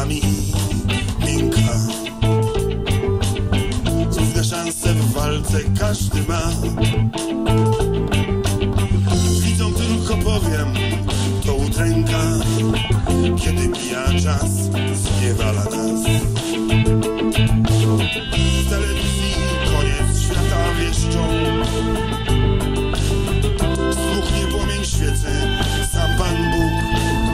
nami miękka. Równe szanse w walce każdy ma. Widzą tylko, powiem, to udręka, kiedy mija czas, zniewala nas. W telewizji koniec świata wieszczą. Zbuchnie płomień świecy, sam Pan Bóg.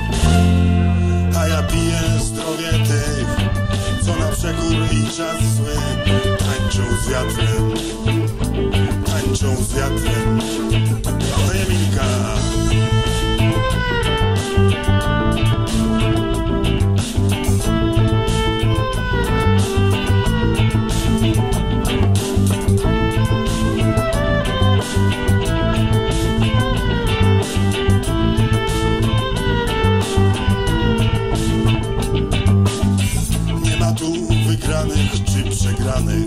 A ja piję zdrowie tych, co na przekór i czas zły tańczą z wiatrem, tańczą z wiatrem. To Emilka. Wygranych czy przegranych,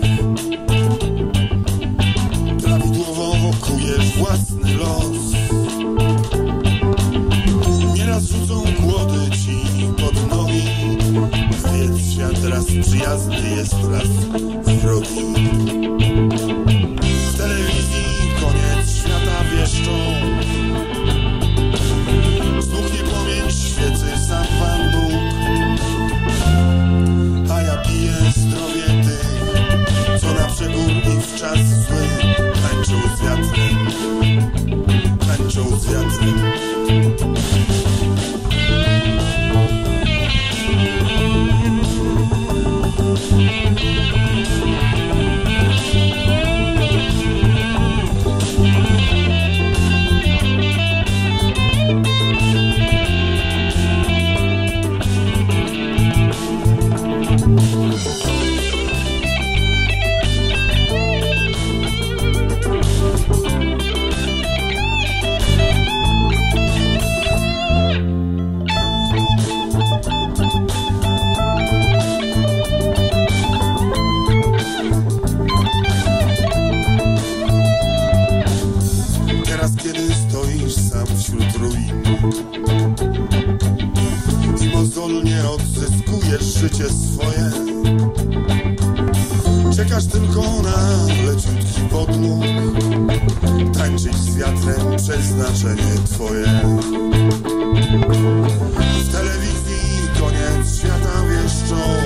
prawidłowo kujesz własny los. Nieraz rzucą kłody ci pod nogi, więc świat raz przyjazny jest, raz wrogi. W telewizji koniec świata wieszczą. Zbuchnie płomień świecy, sam Pan Bóg. A ja piję zdrowie tych, co na przegór i w czas zły tańczą z wiatrem, tańczą z wiatrem. Kiedy stoisz sam wśród ruin i mozolnie odzyskujesz życie swoje, czekasz tylko na leciutki podmuch, tańczyć z wiatrem przeznaczenie twoje. W telewizji koniec świata wieszczą.